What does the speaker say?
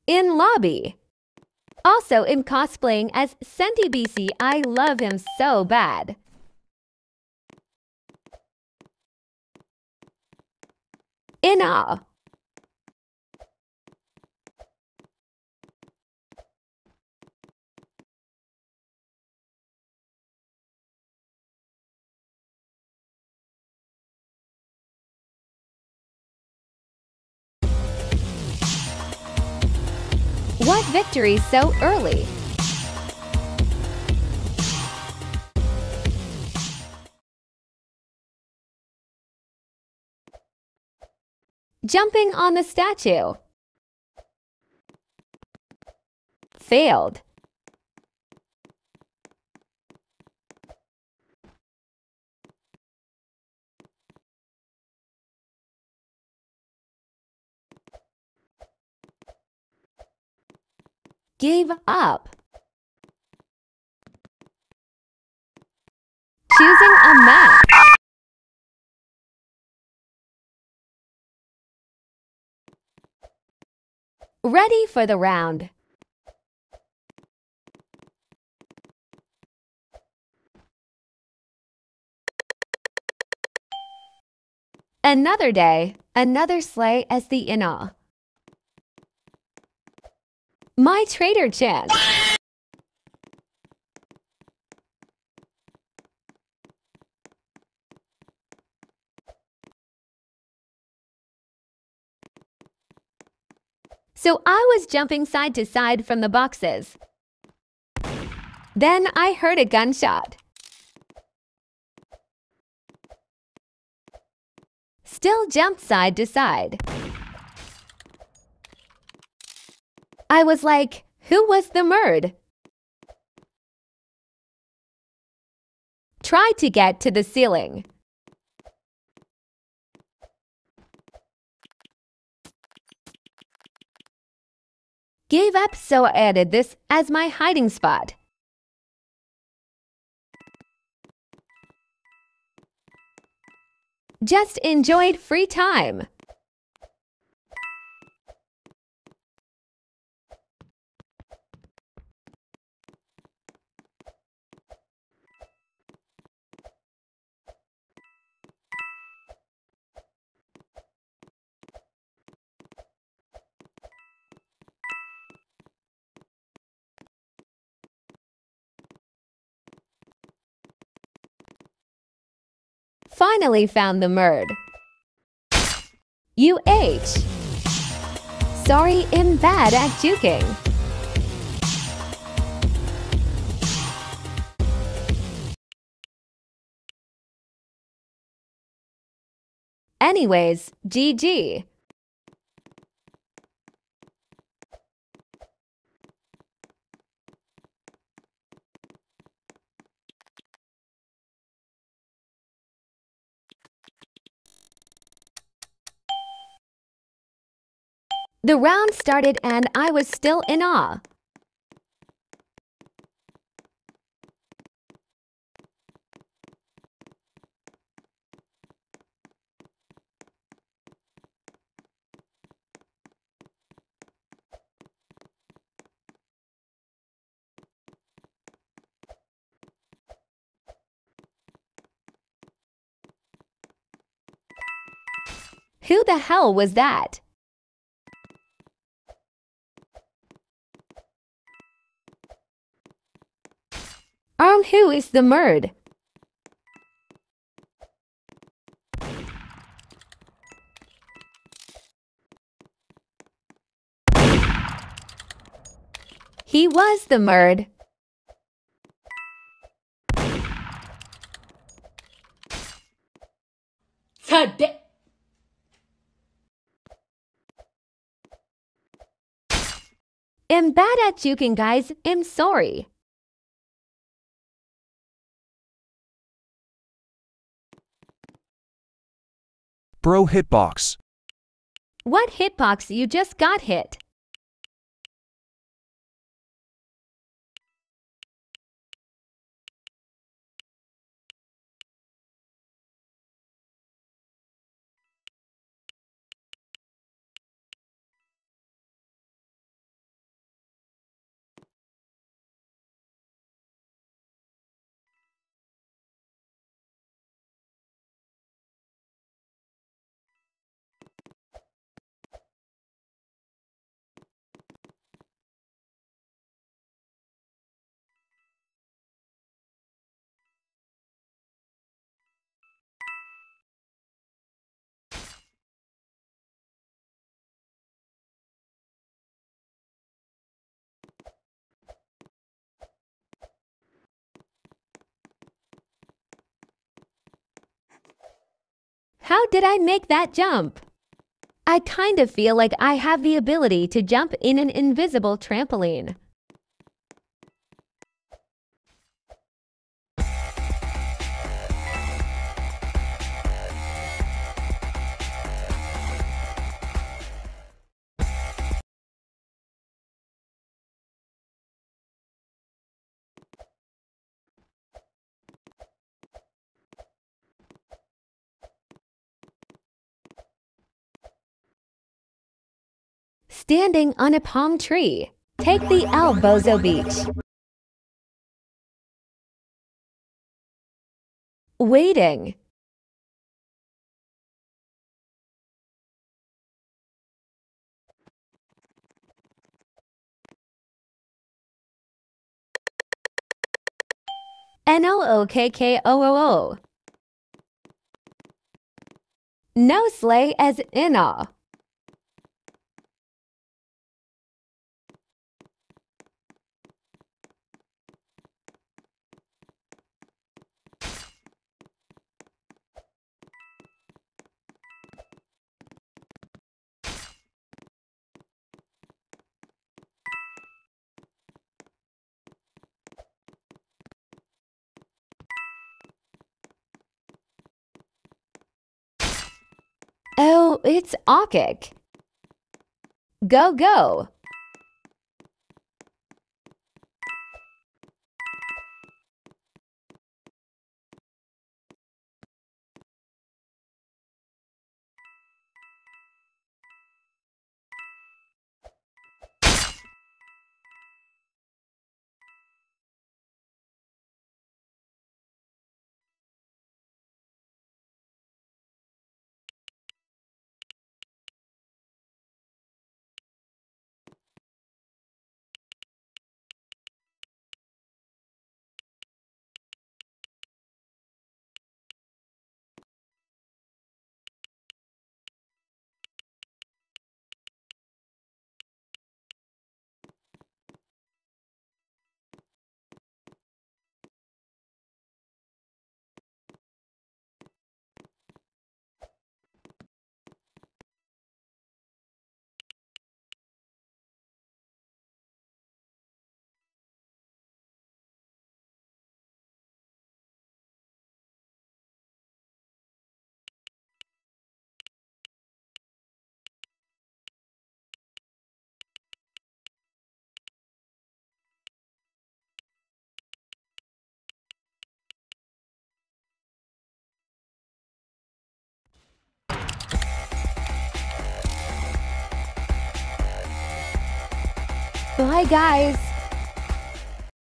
in lobby. Also in cosplaying as Senti BC, I love him so bad. In awe. What victory so early? Jumping on the statue. Failed. Gave up. Choosing a map. Ready for the round. Another day, another sleigh as the in-awe. My trader chance. So I was jumping side to side from the boxes. Then I heard a gunshot. Still jumped side to side. I was like, who was the murd? Tried to get to the ceiling. Gave up, so I added this as my hiding spot. Just enjoyed free time. Finally found the murd. UH. Sorry, I'm bad at juking. Anyways, GG. The round started and I was still in awe. Who the hell was that? Who is the murd? He was the murd. Today. I'm bad at juking, guys. I'm sorry. Bro hitbox. What hitbox you just got hit? How did I make that jump? I kind of feel like I have the ability to jump in an invisible trampoline. Standing on a palm tree. Take the L Bozo Beach. Waiting. NOOKKOOO. No sleigh as in-aw. Oh, it's Aukik. Go, go. Bye, guys.